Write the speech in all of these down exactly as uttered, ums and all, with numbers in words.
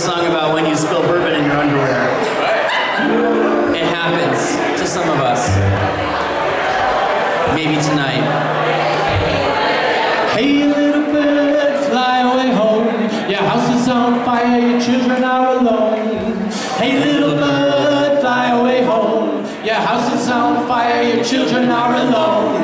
song about when you spill bourbon in your underwear. It happens to some of us. Maybe tonight. Hey, little bird, fly away home. Your house is on fire, your children are alone. Hey, little bird, fly away home. Your house is on fire, your children are alone.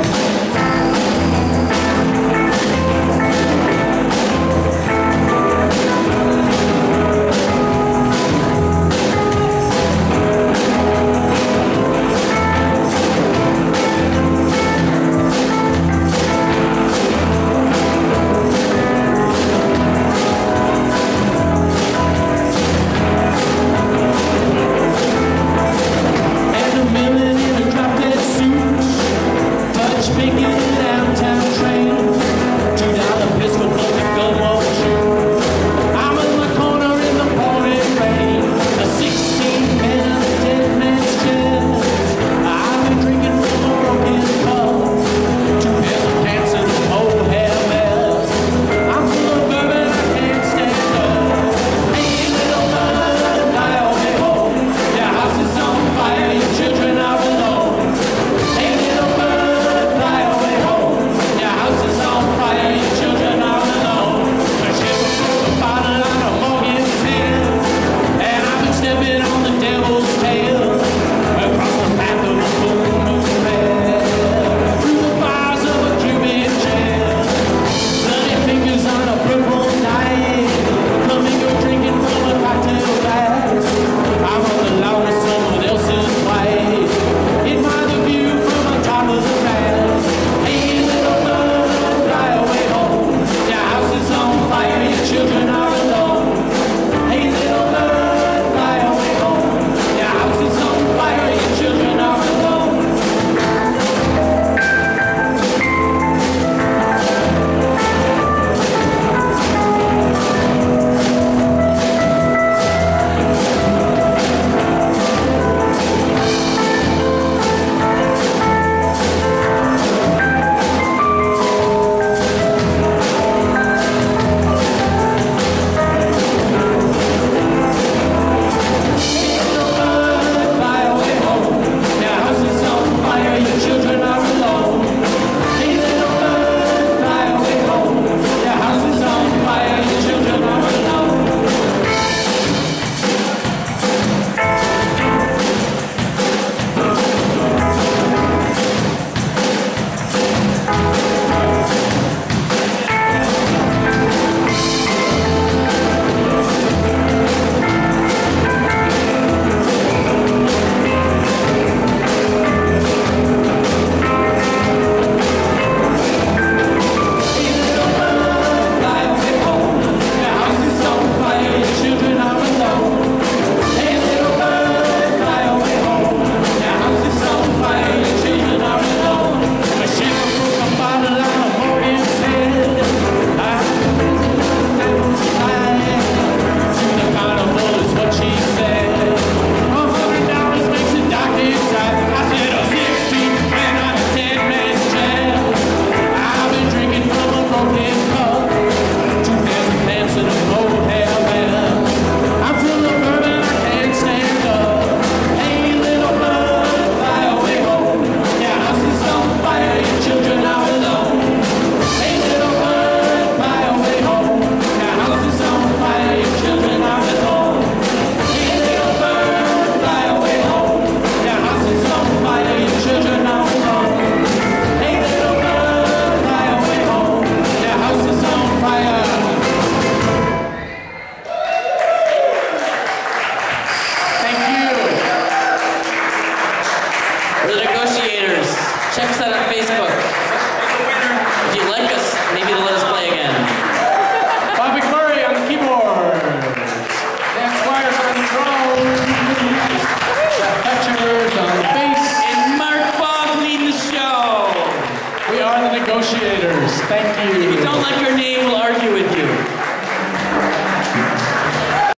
Check us out on Facebook. If you like us, maybe let us